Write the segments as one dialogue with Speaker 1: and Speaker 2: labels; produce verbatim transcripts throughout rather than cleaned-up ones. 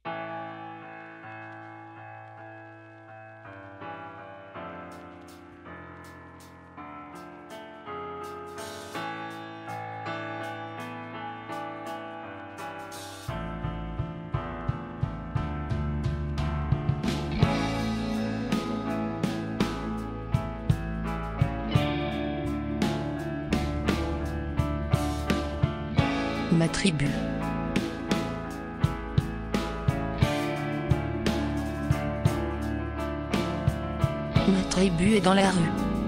Speaker 1: Ma tribu. Ma tribu est dans la rue.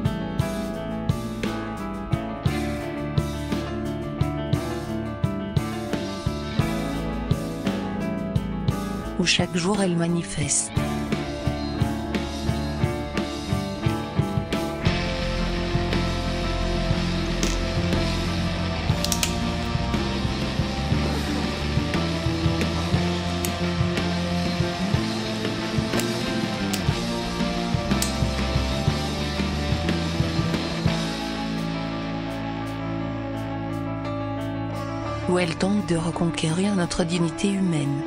Speaker 1: Où chaque jour elle manifeste. Où elle tente de reconquérir notre dignité humaine.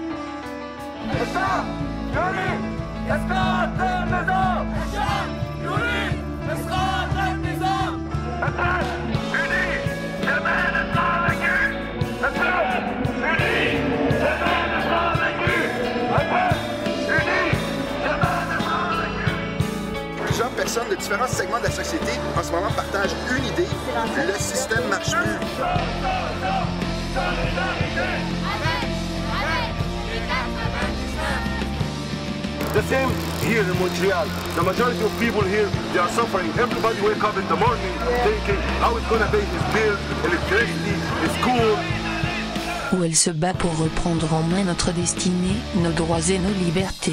Speaker 2: Plusieurs personnes de différents segments de la société en ce moment partagent une idée: le système marche plus.
Speaker 3: The same here in Montreal. The majority of people here, they are suffering. Everybody wake up in the morning thinking how it's going to pay his bills, electricity, his school.
Speaker 1: Où elle se bat pour reprendre en main notre destinée, nos droits et nos libertés.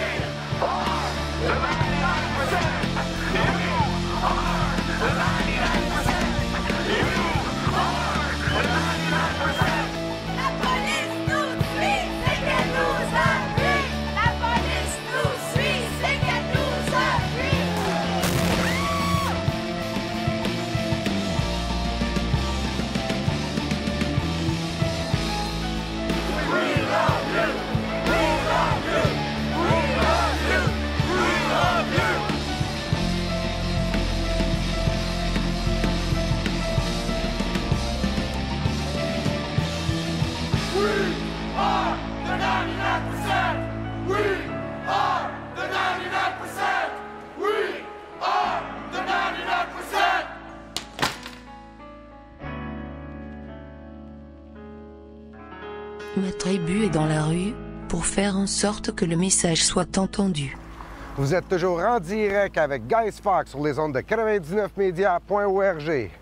Speaker 1: Ma tribu est dans la rue pour faire en sorte que le message soit entendu.
Speaker 4: Vous êtes toujours en direct avec Guy Sparks sur les ondes de quatre-vingt-dix-neuf média point org.